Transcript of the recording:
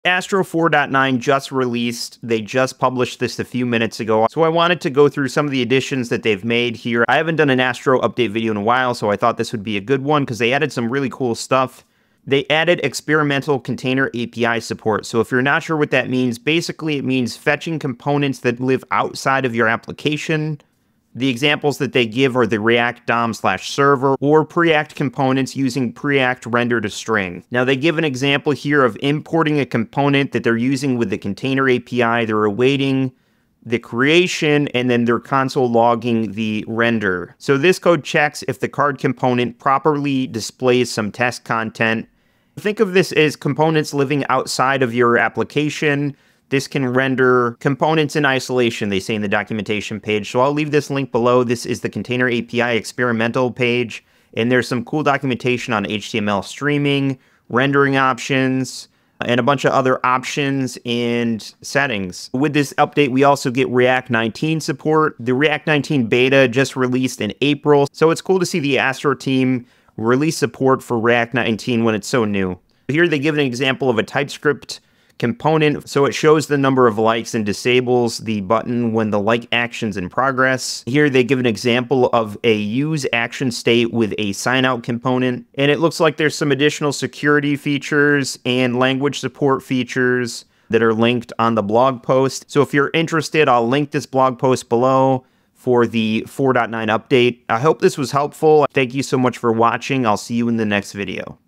Astro 4.9 just released. They just published this a few minutes ago. So I wanted to go through some of the additions that they've made here. I haven't done an Astro update video in a while, so I thought this would be a good one because they added some really cool stuff. They added experimental container API support. So if you're not sure what that means, basically it means fetching components that live outside of your application. The examples that they give are the React DOM/server or Preact components using Preact render to string. Now they give an example here of importing a component that they're using with the container API. They're awaiting the creation and then they're console logging the render. So this code checks if the card component properly displays some test content. Think of this as components living outside of your application. This can render components in isolation, they say in the documentation page. So I'll leave this link below. This is the Container API experimental page, and there's some cool documentation on HTML streaming, rendering options, and a bunch of other options and settings. With this update, we also get React 19 support. The React 19 beta just released in April, so it's cool to see the Astro team release support for React 19 when it's so new. Here they give an example of a TypeScript component, so it shows the number of likes and disables the button when the like action's in progress. Here they give an example of a use action state with a sign out component, and it looks like there's some additional security features and language support features that are linked on the blog post. So if you're interested, I'll link this blog post below for the 4.9 update. I hope this was helpful. Thank you so much for watching. I'll see you in the next video.